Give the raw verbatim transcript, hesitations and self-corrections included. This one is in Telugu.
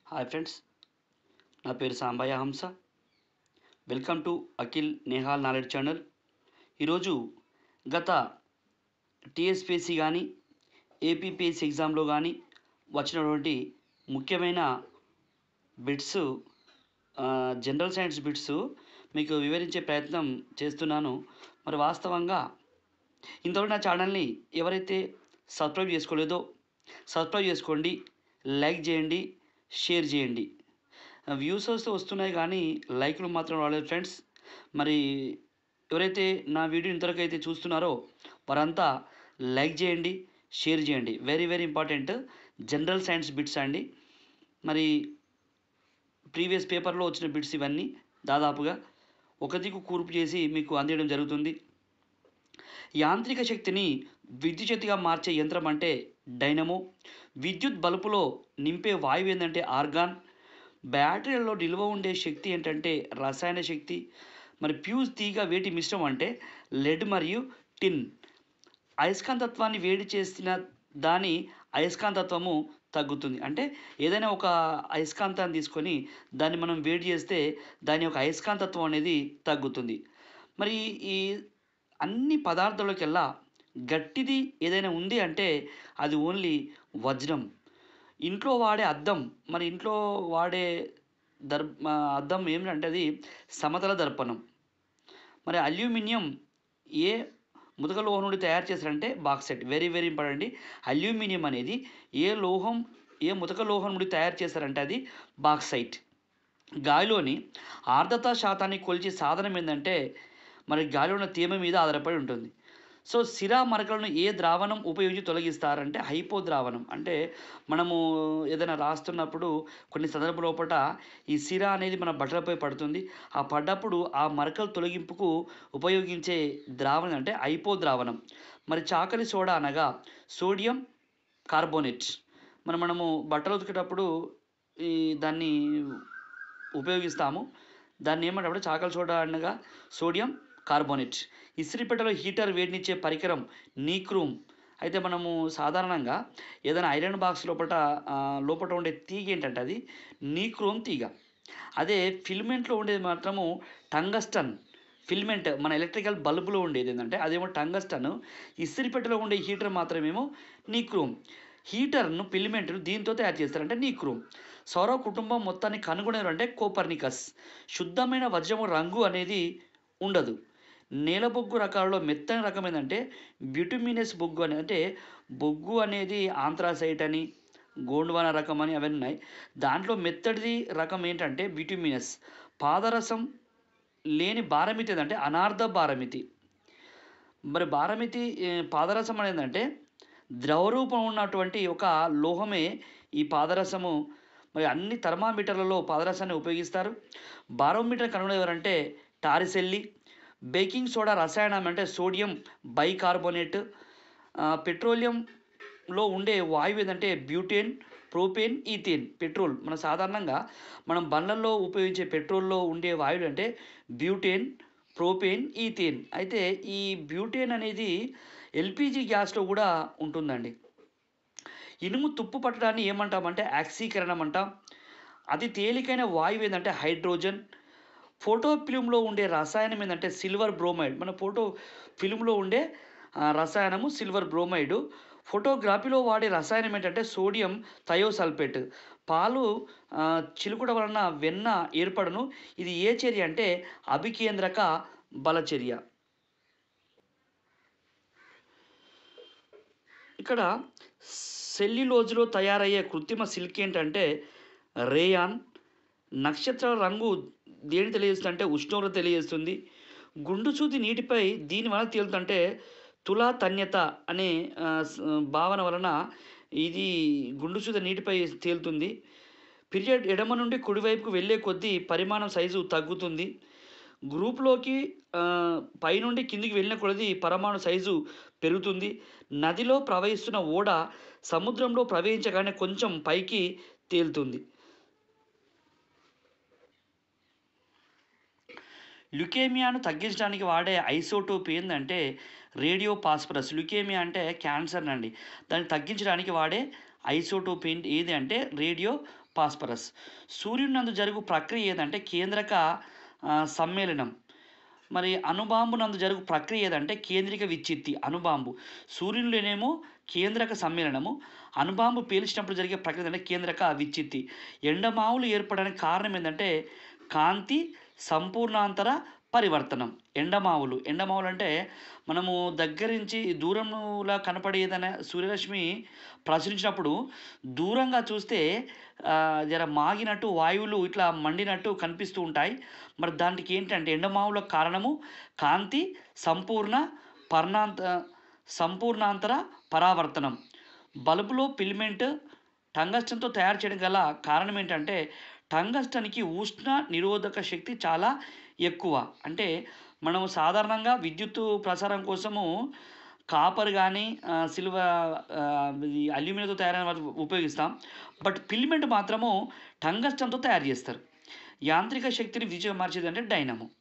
హాయ్ ఫ్రెండ్స్, నా పేరు Sambaiah Hamsa. Welcome to Akhil Nehal knowledge channel. ఈరోజు గత టీఎస్పీఎస్సీ కానీ ఏపీపీఎస్సీ ఎగ్జామ్లో కానీ వచ్చినటువంటి ముఖ్యమైన బిట్స్, జనరల్ సైన్స్ బిట్స్ మీకు వివరించే ప్రయత్నం చేస్తున్నాను. మరి వాస్తవంగా ఇంతవరకు నా ఛానల్ని ఎవరైతే సబ్స్క్రైబ్ చేసుకోలేదో సబ్స్క్రైబ్ చేసుకోండి, లైక్ చేయండి, షేర్ చేయండి. వ్యూస్ వస్తే వస్తున్నాయి కానీ లైక్లు మాత్రం రాలేదు ఫ్రెండ్స్. మరి ఎవరైతే నా వీడియో ఇంతవరకు అయితే చూస్తున్నారో వారంతా లైక్ చేయండి, షేర్ చేయండి. Very very important general science bits అండి. మరి ప్రీవియస్ పేపర్లో వచ్చిన బిట్స్ ఇవన్నీ దాదాపుగా ఒక దిక్కు కూర్పు చేసి మీకు అందించడం జరుగుతుంది. యాంత్రిక శక్తిని విద్యుత్ శక్తిగా మార్చే యంత్రం అంటే డైనమో. విద్యుత్ బల్బులో నింపే వాయువు ఏంటంటే ఆర్గాన్. బ్యాటరీలలో నిల్వ ఉండే శక్తి ఏంటంటే రసాయన శక్తి. మరి ఫ్యూజ్ తీగ వేటి మిశ్రమం అంటే లెడ్ మరియు టిన్. అయస్కాంతత్వాన్ని వేడి చేసిన దాని అయస్కాంతత్వము తగ్గుతుంది. అంటే ఏదైనా ఒక అయస్కాంతాన్ని తీసుకొని దాన్ని మనం వేడి చేస్తే దాని యొక్క అయస్కాంతత్వం అనేది తగ్గుతుంది. మరి ఈ అన్ని పదార్థాలకెల్లా గట్టిది ఏదైనా ఉంది అంటే అది ఓన్లీ వజ్రం. ఇంట్లో వాడే అద్దం, మరి ఇంట్లో వాడే దర్ అద్దం ఏమిటంటే అది సమతల దర్పణం. మరి అల్యూమినియం ఏ ముతక లోహం నుండి తయారు చేస్తారంటే bauxite. Very very important. Aluminium అనేది ఏ లోహం ఏ ముతక లోహం నుండి తయారు చేస్తారంటే అది బాక్సైట్. గాలిలోని ఆర్ద్రత శాతాన్ని కొలిచే సాధనం ఏంటంటే మరి గాలిలో ఉన్న తేమ మీద ఆధారపడి ఉంటుంది. సో సిరా మరకలను ఏ ద్రావణం ఉపయోగించి తొలగిస్తారంటే హైపో ద్రావణం. అంటే మనము ఏదైనా రాస్తున్నప్పుడు కొన్ని సందర్భ లోపల ఈ సిరా అనేది మన బట్టలపై పడుతుంది. ఆ పడ్డప్పుడు ఆ మరకలు తొలగింపుకు ఉపయోగించే ద్రావణం అంటే హైపో ద్రావణం. మరి చాకలి సోడా అనగా సోడియం కార్బోనేట్. మరి మనము బట్టలు ఉతికేటప్పుడు ఈ దాన్ని ఉపయోగిస్తాము. దాన్ని ఏమంటే చాకలి సోడా అనగా సోడియం కార్బోనేట్. ఇస్త్రీపెట్టెలో హీటర్ వేడినిచ్చే పరికరం నీక్రూమ్. అయితే మనము సాధారణంగా ఏదైనా ఐరన్ బాక్స్ లోపల లోపల ఉండే తీగ ఏంటంటే అది నీక్రోమ్ తీగ. అదే ఫిల్మెంట్లో ఉండేది మాత్రము టంగస్టన్ ఫిల్మెంట్. మన ఎలక్ట్రికల్ బల్బులో ఉండేది ఏంటంటే అదేమో టంగస్టన్. ఇస్త్రీపెట్టెలో ఉండే హీటర్ మాత్రమేమో నీక్రోమ్. హీటర్ను ఫిల్మెంట్ను దీంతో తయారు చేస్తారంటే నీక్రోమ్. సౌర కుటుంబం మొత్తాన్ని కనుగొనేవారు అంటే కోపర్నికస్. శుద్ధమైన వజ్రము రంగు అనేది ఉండదు. నేల బొగ్గు రకాలలో మెత్తని రకం ఏంటంటే బ్యూటుమినస్ బొగ్గు అని. అంటే బొగ్గు అనేది ఆంథ్రాసైట్ అని, గోండ్వానా రకం అని అవన్నీ ఉన్నాయి. దాంట్లో మెత్తడిది రకం ఏంటంటే బ్యూటుమినస్. పాదరసం లేని బారమితి ఏంటంటే అనార్ధ బారమితి. మరి బారమితి పాదరసం అనేది ఏంటంటే ద్రవరూపం ఉన్నటువంటి ఒక లోహమే ఈ పాదరసము. మరి అన్ని థర్మామీటర్లలో పాదరసాన్ని ఉపయోగిస్తారు. బారోమీటర్ కనుగొనేవారంటే టారిసెల్లి. బేకింగ్ సోడా రసాయనం అంటే సోడియం బైకార్బోనేట్. పెట్రోలియంలో ఉండే వాయువు ఏంటంటే బ్యూటేన్, ప్రోపేన్, ఈథేన్. పెట్రోల్ మన సాధారణంగా మనం బండ్లలో ఉపయోగించే పెట్రోల్లో ఉండే వాయువులు అంటే బ్యూటేన్, ప్రోపేన్, ఈథేన్. అయితే ఈ బ్యూటేన్ అనేది ఎల్పిజి గ్యాస్లో కూడా ఉంటుందండి. ఇనుము తుప్పు పట్టడాన్ని ఏమంటామంటే ఆక్సీకరణం అంటాం. అతి తేలికైన వాయువు ఏంటంటే హైడ్రోజన్. ఫోటో ఫిలింలో ఉండే రసాయనం ఏంటంటే సిల్వర్ బ్రోమైడ్. మన ఫోటో ఫిలింలో ఉండే రసాయనము సిల్వర్ బ్రోమైడ్. ఫోటోగ్రఫీలో వాడే రసాయనం ఏంటంటే సోడియం థయోసల్ఫేట్. పాలు చిలుకుట వలన వెన్న ఏర్పడను. ఇది ఏ చర్య అంటే అభికేంద్రక బలచర్య. ఇక్కడ సెల్యులోజ్లో తయారయ్యే కృత్రిమ సిల్క్ ఏంటంటే రేయాన్. నక్షత్రాల రంగు దేని తెలియజేస్తుంది అంటే ఉష్ణోగ్రత తెలియజేస్తుంది. గుండు సూది నీటిపై దీని వలన తేలుతుంటే తులా తన్యత అనే భావన వలన ఇది గుండు సూది నీటిపై తేలుతుంది. పీరియడ్ ఎడమ నుండి కుడివైపుకు వెళ్ళే కొద్దీ పరిమాణం సైజు తగ్గుతుంది. గ్రూప్లోకి పైనుండి కిందికి వెళ్ళిన కొలది పరమాణు సైజు పెరుగుతుంది. నదిలో ప్రవహిస్తున్న ఓడ సముద్రంలో ప్రవహించగానే కొంచెం పైకి తేలుతుంది. ల్యూకేమియాను తగ్గించడానికి వాడే ఐసోటోప్ ఏంటంటే రేడియో ఫాస్ఫరస్. ల్యూకేమియా అంటే క్యాన్సర్ అండి. దాన్ని తగ్గించడానికి వాడే ఐసోటోప్ ఏంటి ఏది అంటే రేడియో పాస్పరస్. సూర్యుని నందు జరుగు ప్రక్రియ ఏదంటే కేంద్రక ఆ, సమ్మేళనం. మరి అణుబాంబు నందు జరుగు ప్రక్రియ ఏదంటే కేంద్రిక విచ్చిత్తి. అణుబాంబు సూర్యునిలోనేమో కేంద్రక సమ్మేళనము, అణుబాంబు పేల్చినప్పుడు జరిగే ప్రక్రియ అంటే కేంద్రక విచ్చిత్తి. ఎండమావులు ఏర్పడడానికి కారణం ఏంటంటే కాంతి సంపూర్ణాంతర పరివర్తనం. ఎండమావులు ఎండమావులు అంటే మనము దగ్గర నుంచి దూరంలో కనపడే ఏదైనా సూర్యరశ్మి ప్రసరించినప్పుడు దూరంగా చూస్తే ఆ, జర మాగినట్టు వాయువులు ఇట్లా మండినట్టు కనిపిస్తూ ఉంటాయి. మరి దానికి ఏంటంటే ఎండమావుల కారణము కాంతి సంపూర్ణ పర్ణాంత సంపూర్ణాంతర పరావర్తనం. బల్బులో ఫిల్మెంట్ టంగస్టన్తో తయారు చేయడం గల కారణం ఏంటంటే టంగస్టన్కి ఉష్ణ నిరోధక శక్తి చాలా ఎక్కువ. అంటే మనం సాధారణంగా విద్యుత్తు ప్రసారం కోసము కాపర్ కానీ సిల్వర్ ఇది అల్యూమినియంతో తయారైన వాటి ఉపయోగిస్తాం. బట్ ఫిల్మెంట్ మాత్రము టంగస్టన్తో తయారు చేస్తారు. యాంత్రిక శక్తిని విద్యుత్తుగా మార్చేది అంటే డైనమో.